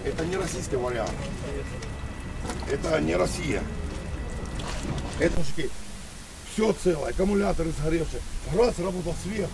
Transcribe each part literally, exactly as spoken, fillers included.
Это не российский вариант. Это не Россия. Это мужики. Все целое, аккумуляторы сгоревшие. Раз работал сверху.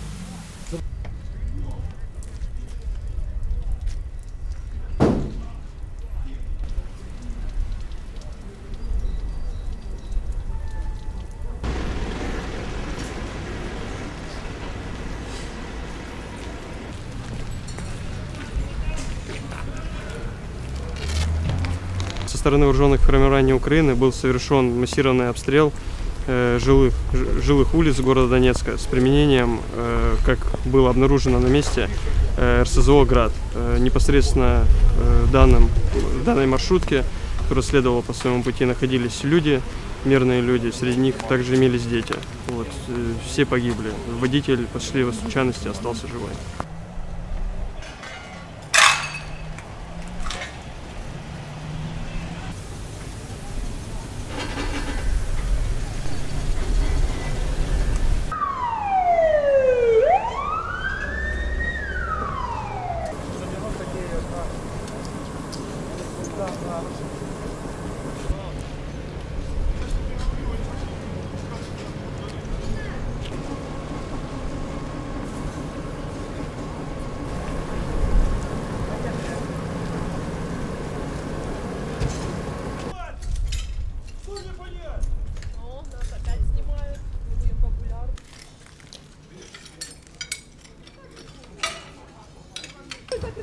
Со стороны вооруженных формирований Украины был совершен массированный обстрел э, жилых, жилых улиц города Донецка с применением, э, как было обнаружено на месте, э, эр эс зэ о «Град». Э, непосредственно э, в, данном, в данной маршрутке, которая следовала по своему пути, находились люди, мирные люди, среди них также имелись дети. Вот, э, все погибли. Водитель, по счастливой случайности, остался живой.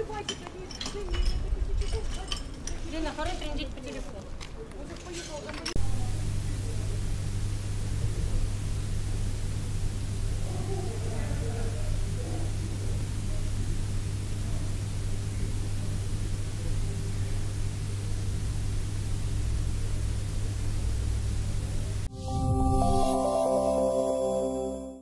Лена, второй трендить по телефону.